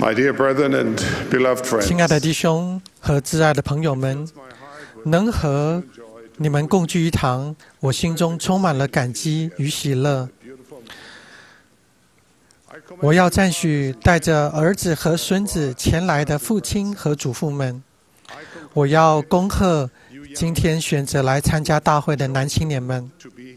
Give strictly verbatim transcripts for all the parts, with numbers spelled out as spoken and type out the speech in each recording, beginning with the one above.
My dear brethren and beloved friends, 亲爱的弟兄和挚爱的朋友们，能和你们共聚一堂，我心中充满了感激与喜乐。我要赞许带着儿子和孙子前来的父亲和祖父们。我要恭贺今天选择来参加大会的男青年们。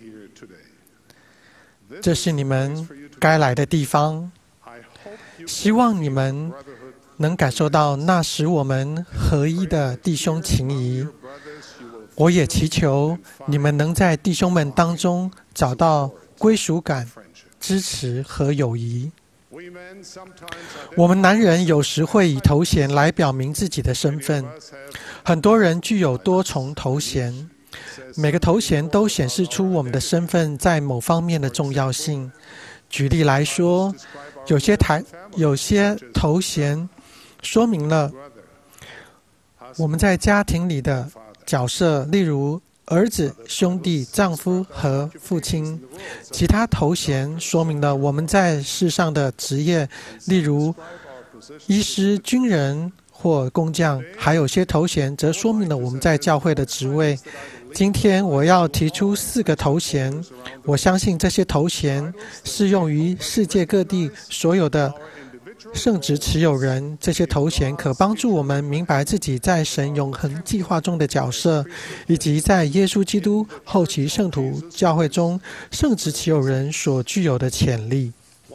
这是你们该来的地方。希望你们能感受到那使我们合一的弟兄情谊。我也祈求你们能在弟兄们当中找到归属感、支持和友谊。我们男人有时会以头衔来表明自己的身份，很多人具有多重头衔，每个头衔都显示出我们的身份在某方面的重要性。举例来说，有些台有些头衔说明了我们在家庭里的角色，例如儿子、兄弟、丈夫和父亲。其他头衔说明了我们在世上的职业，例如医师、军人或工匠。还有些头衔则说明了我们在教会的职位。今天我要提出四个头衔，我相信这些头衔适用于世界各地所有的圣职持有人。这些头衔可帮助我们明白自己在神永恒计划中的角色，以及在耶稣基督后期圣徒教会中圣职持有人所具有的潜力。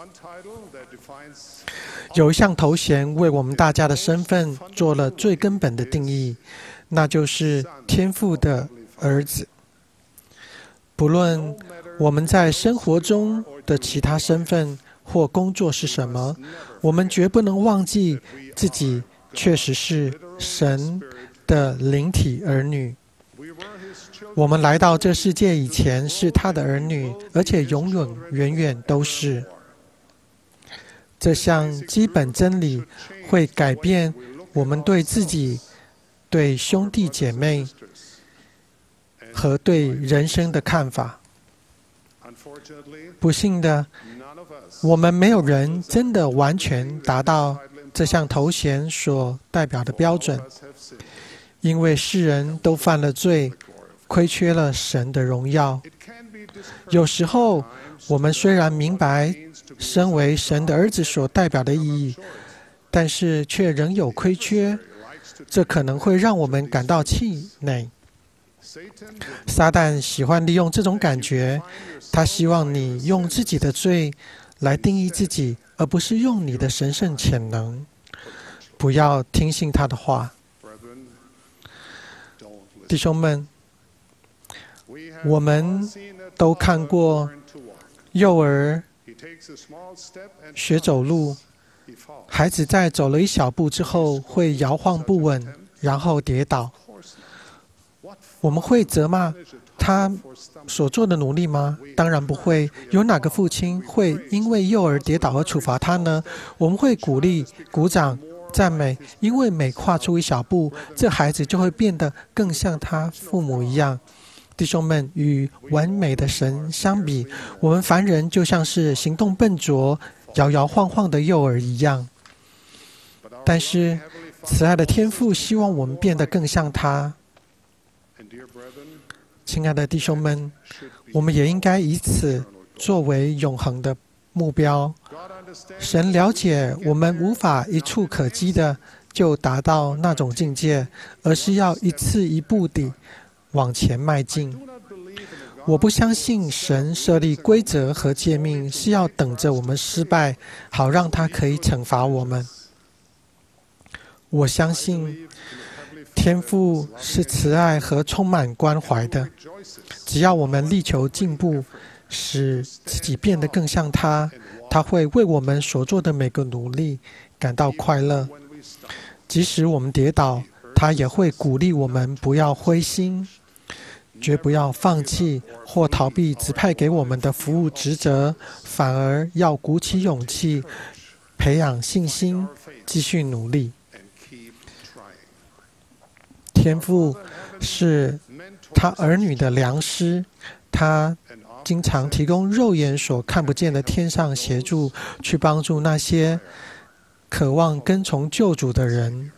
有一项头衔为我们大家的身份做了最根本的定义，那就是天父的儿子。不论我们在生活中的其他身份或工作是什么，我们绝不能忘记自己确实是神的灵体儿女。我们来到这世界以前是他的儿女，而且永远远远都是。这项基本真理会改变我们对自己、对兄弟姐妹和对人生的看法。不幸的，我们没有人真的完全达到这项头衔所代表的标准，因为世人都犯了罪，亏缺了神的荣耀。有时候，我们虽然明白身为神的儿子所代表的意义，但是却仍有亏缺，这可能会让我们感到气馁。撒旦喜欢利用这种感觉，他希望你用自己的罪来定义自己，而不是用你的神圣潜能。不要听信他的话。弟兄们，我们都看过幼儿学走路，孩子在走了一小步之后会摇晃不稳，然后跌倒。我们会责骂他所做的努力吗？当然不会。有哪个父亲会因为幼儿跌倒而处罚他呢？我们会鼓励、鼓掌、赞美，因为每跨出一小步，这孩子就会变得更像他父母一样。弟兄们，与完美的神相比，我们凡人就像是行动笨拙、摇摇晃晃的幼儿一样。但是，慈爱的天父希望我们变得更像他。亲爱的弟兄们，我们也应该以此作为永恒的目标。神了解我们无法一触可及的就达到那种境界，而是要一次一步地往前迈进。我不相信神设立规则和诫命是要等着我们失败，好让他可以惩罚我们。我相信天父是慈爱和充满关怀的，只要我们力求进步，使自己变得更像他，他会为我们所做的每个努力感到快乐。即使我们跌倒，他也会鼓励我们不要灰心，绝不要放弃或逃避指派给我们的服务职责，反而要鼓起勇气，培养信心，继续努力。天父是他儿女的良师，他经常提供肉眼所看不见的天上协助，去帮助那些渴望跟从救主的人。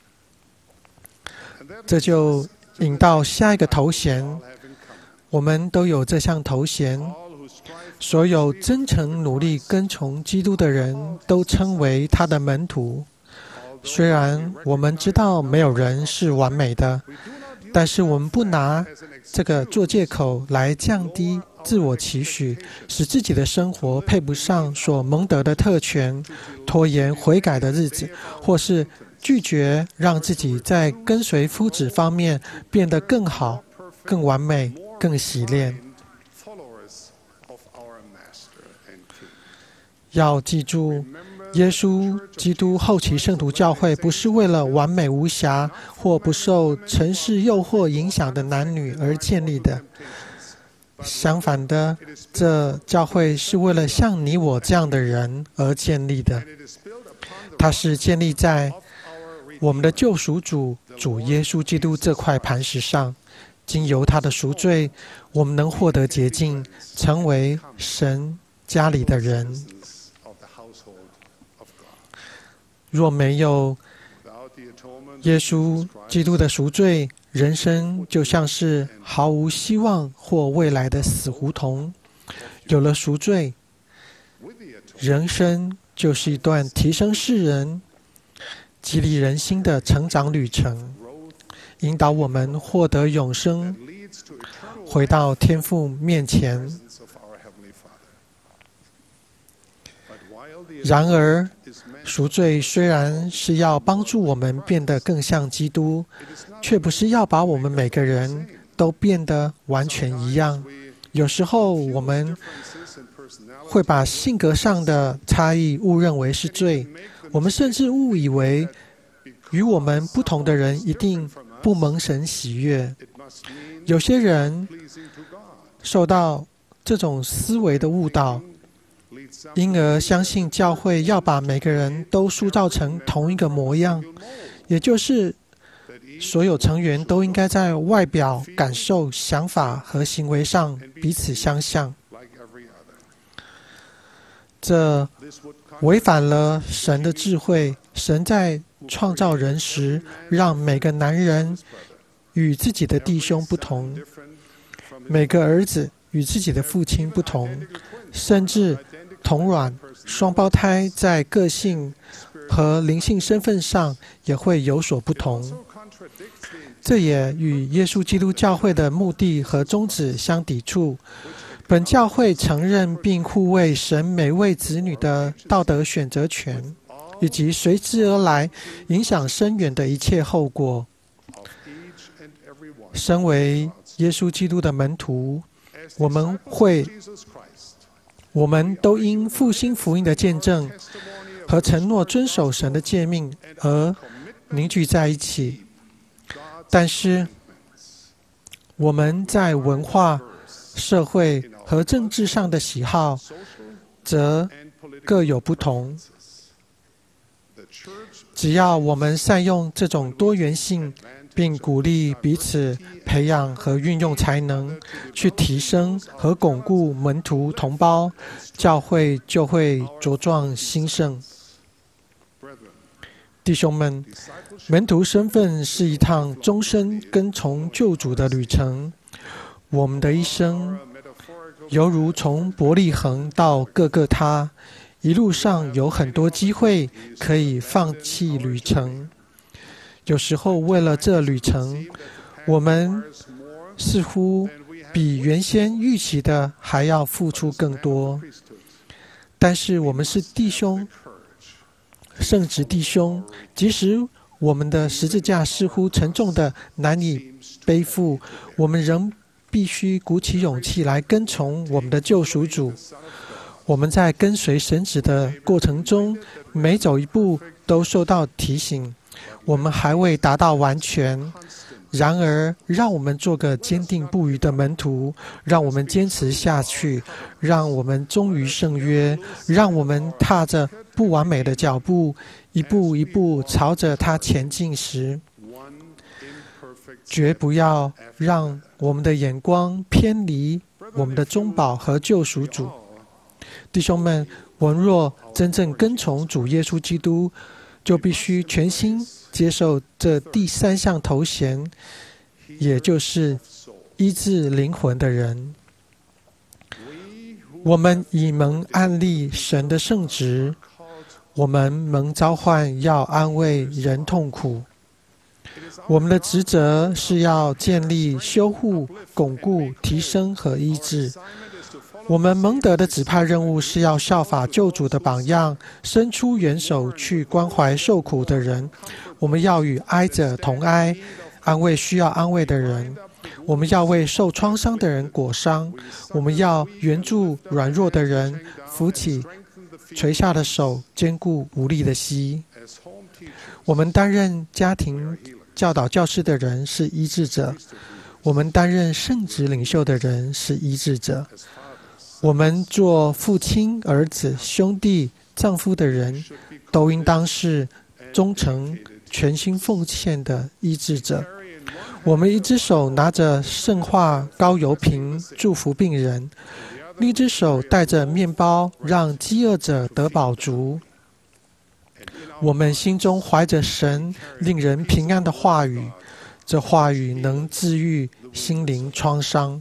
这就引到下一个头衔，我们都有这项头衔。所有真诚努力跟从基督的人都称为他的门徒。虽然我们知道没有人是完美的，但是我们不拿这个做借口来降低自我期许，使自己的生活配不上所蒙得的特权，拖延悔改的日子，或是拒绝让自己在跟随夫子方面变得更好、更完美、更洗练。要记住，耶稣基督后期圣徒教会不是为了完美无瑕或不受尘世诱惑影响的男女而建立的。相反的，这教会是为了像你我这样的人而建立的。它是建立在我们的救赎主主耶稣基督这块磐石上，经由他的赎罪，我们能获得洁净，成为神家里的人。若没有耶稣基督的赎罪，人生就像是毫无希望或未来的死胡同。有了赎罪，人生就是一段提升世人、激励人心的成长旅程，引导我们获得永生，回到天父面前。然而，赎罪虽然是要帮助我们变得更像基督，却不是要把我们每个人都变得完全一样。有时候我们会把性格上的差异误认为是罪，我们甚至误以为与我们不同的人一定不蒙神喜悦。有些人受到这种思维的误导，因而相信教会要把每个人都塑造成同一个模样，也就是所有成员都应该在外表、感受、想法和行为上彼此相像。这违反了神的智慧。神在创造人时，让每个男人与自己的弟兄不同，每个儿子与自己的父亲不同，甚至同卵双胞胎在个性和灵性身份上也会有所不同。这也与耶稣基督教会的目的和宗旨相抵触。本教会承认并护卫神每位子女的道德选择权，以及随之而来影响深远的一切后果。身为耶稣基督的门徒，我们会我们都因复兴福音的见证和承诺遵守神的诫命而凝聚在一起。但是，我们在文化、社会和政治上的喜好则各有不同。只要我们善用这种多元性，并鼓励彼此培养和运用才能，去提升和巩固门徒同胞，教会就会茁壮兴盛。弟兄们，门徒身份是一趟终身跟从救主的旅程。我们的一生犹如从伯利恒到各个他，一路上有很多机会可以放弃旅程。有时候为了这旅程，我们似乎比原先预期的还要付出更多。但是我们是弟兄，圣职弟兄，即使我们的十字架似乎沉重的难以背负，我们仍必须鼓起勇气来跟从我们的救赎主。我们在跟随神旨的过程中，每走一步都受到提醒，我们还未达到完全。然而，让我们做个坚定不移的门徒，让我们坚持下去，让我们忠于圣约，让我们踏着不完美的脚步，一步一步朝着他前进时，绝不要让我们的眼光偏离我们的中保和救赎主。弟兄们， 我们若真正跟从主耶稣基督，就必须全心接受这第三项头衔，也就是医治灵魂的人。我们已蒙按立神的圣职，我们蒙召唤要安慰人痛苦。我们的职责是要建立、修护、巩固、提升和医治。我们蒙德的指派任务是要效法救主的榜样，伸出援手去关怀受苦的人。我们要与哀者同哀，安慰需要安慰的人。我们要为受创伤的人裹伤。我们要援助软弱的人，扶起垂下的手，坚固无力的膝。我们担任家庭教导教师的人是医治者，我们担任圣职领袖的人是医治者。我们做父亲、儿子、兄弟、丈夫的人，都应当是忠诚、全心奉献的医治者。我们一只手拿着圣化膏油瓶祝福病人，另一只手带着面包让饥饿者得饱足。我们心中怀着神令人平安的话语，这话语能治愈心灵创伤。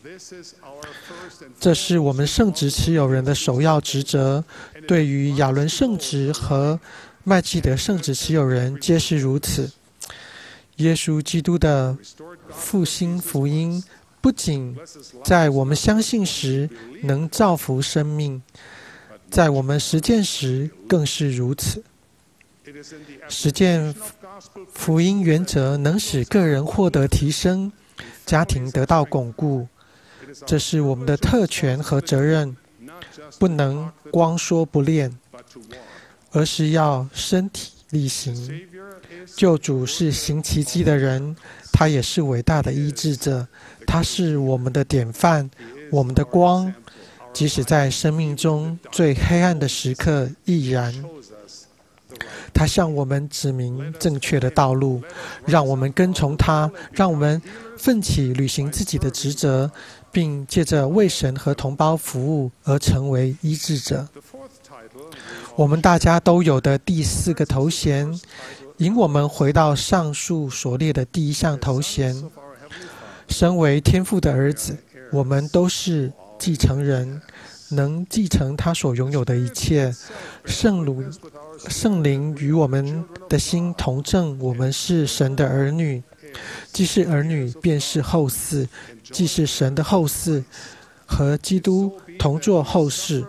这是我们圣职持有人的首要职责，对于亚伦圣职和麦基德圣职持有人皆是如此。耶稣基督的复兴福音不仅在我们相信时能造福生命，在我们实践时更是如此。实践福音原则能使个人获得提升，家庭得到巩固。这是我们的特权和责任，不能光说不练，而是要身体力行。救主是行奇迹的人，他也是伟大的医治者，他是我们的典范，我们的光，即使在生命中最黑暗的时刻亦然。他向我们指明正确的道路，让我们跟从他，让我们奋起履行自己的职责，并借着为神和同胞服务而成为医治者。我们大家都有的第四个头衔，引我们回到上述所列的第一项头衔。身为天父的儿子，我们都是继承人，能继承他所拥有的一切。圣灵圣灵与我们的心同证，我们是神的儿女。既是儿女，便是后嗣；既是神的后嗣，和基督同作后嗣。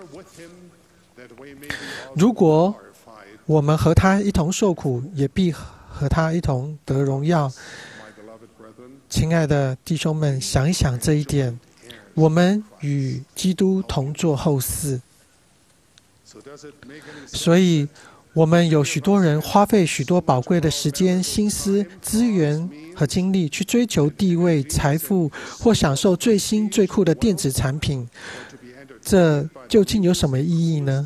如果我们和他一同受苦，也必和他一同得荣耀。亲爱的弟兄们，想一想这一点，我们与基督同作后嗣。所以我们有许多人花费许多宝贵的时间、心思、资源和精力去追求地位、财富，或享受最新最酷的电子产品。这究竟有什么意义呢？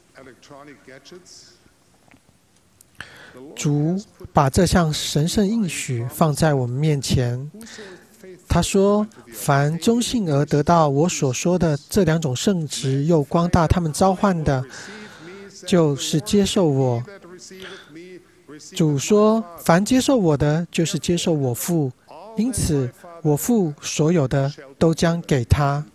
主把这项神圣应许放在我们面前。他说：凡忠信而得到我所说的这两种圣职，又光大他们召唤的，就是接受我。主说：凡接受我的，就是接受我父，因此我父所有的都将给他。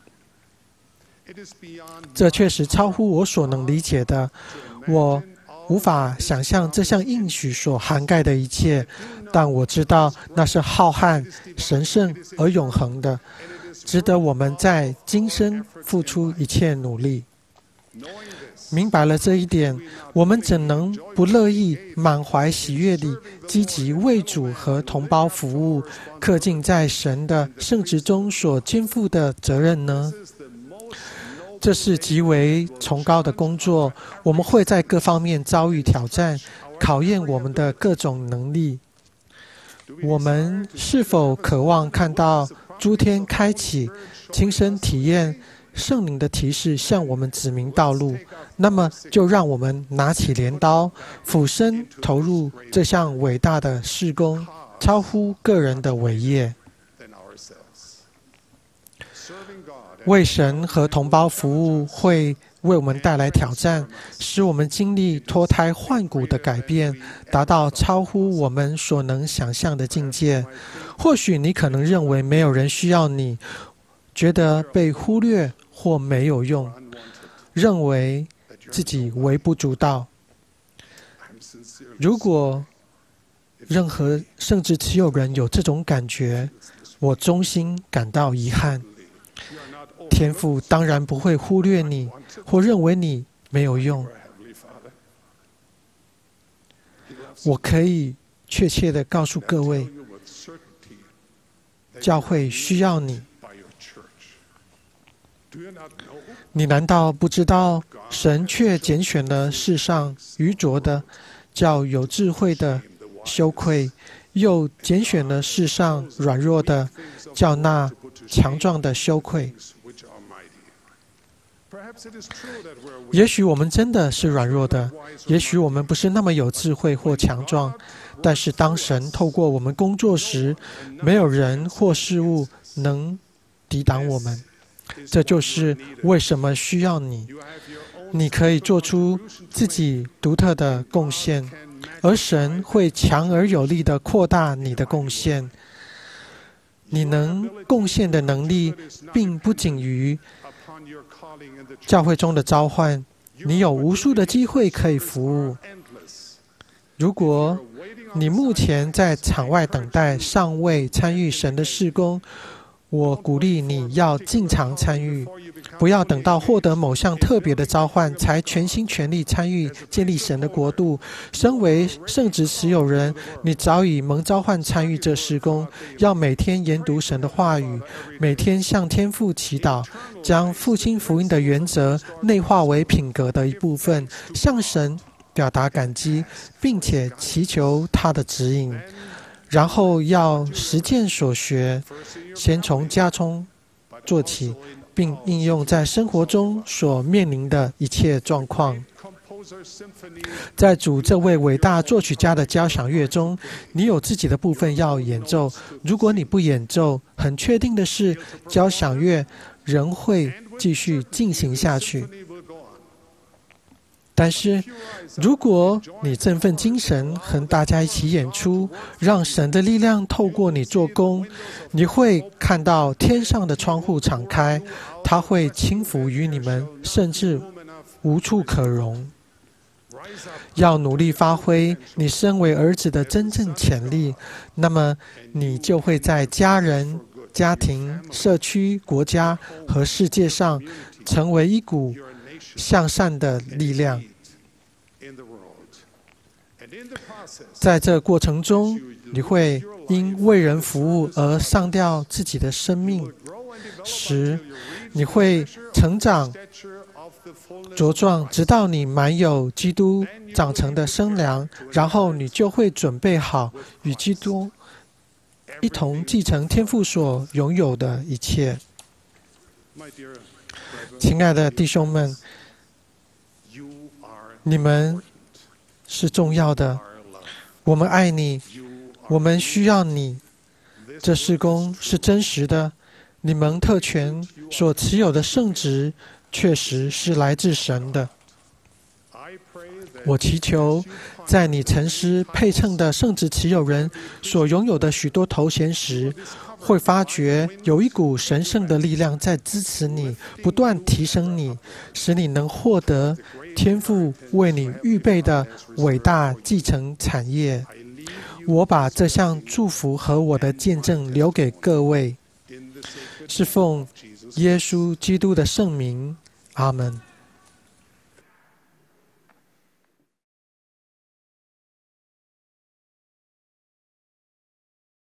这确实超乎我所能理解的，我无法想象这项应许所涵盖的一切，但我知道那是浩瀚、神圣而永恒的，值得我们在今生付出一切努力。明白了这一点，我们怎能不乐意满怀喜悦地积极为主和同胞服务，恪尽在神的圣职中所肩负的责任呢？这是极为崇高的工作，我们会在各方面遭遇挑战，考验我们的各种能力。我们是否渴望看到诸天开启，亲身体验圣灵的提示向我们指明道路？那么就让我们拿起镰刀，俯身投入这项伟大的事工，超乎个人的伟业。为神和同胞服务会为我们带来挑战，使我们经历脱胎换骨的改变，达到超乎我们所能想象的境界。或许你可能认为没有人需要你，觉得被忽略或没有用，认为自己微不足道。如果任何圣职持有人有这种感觉，我衷心感到遗憾。天父当然不会忽略你，或认为你没有用。我可以确切地告诉各位，教会需要你。你难道不知道，神却拣选了世上愚拙的，叫有智慧的羞愧，又拣选了世上软弱的，叫那强壮的羞愧。也许我们真的是软弱的，也许我们不是那么有智慧或强壮，但是当神透过我们工作时，没有人或事物能抵挡我们。这就是为什么需要你。你可以做出自己独特的贡献，而神会强而有力地扩大你的贡献。你能贡献的能力并不仅于教会中的召唤，你有无数的机会可以服务。如果你目前在场外等待，尚未参与神的事工，我鼓励你要进场参与，不要等到获得某项特别的召唤，才全心全力参与建立神的国度。身为圣职持有人，你早已蒙召唤参与这事工，要每天研读神的话语，每天向天父祈祷，将复兴福音的原则内化为品格的一部分，向神表达感激，并且祈求他的指引。然后要实践所学，先从家中做起，并应用在生活中所面临的一切状况。在主这位伟大作曲家的交响乐中，你有自己的部分要演奏。如果你不演奏，很确定的是，交响乐仍会继续进行下去。但是，如果你振奋精神，和大家一起演出，让神的力量透过你做工，你会看到天上的窗户敞开，它会倾覆于你们，甚至无处可容。要努力发挥你身为儿子的真正潜力，那么你就会在家人、家庭、社区、国家和世界上成为一股向善的力量。在这过程中，你会因为人服务而丧掉自己的生命时，你会成长茁壮，直到你满有基督长成的身量，然后你就会准备好与基督一同继承天父所拥有的一切。亲爱的弟兄们，你们是重要的，我们爱你，我们需要你。这事工是真实的，你蒙特权所持有的圣职确实是来自神的。我祈求，在你沉思配称的圣职持有人所拥有的许多头衔时，会发觉有一股神圣的力量在支持你，不断提升你，使你能获得天父为你预备的伟大继承产业。我把这项祝福和我的见证留给各位，是奉耶稣基督的圣名，阿们。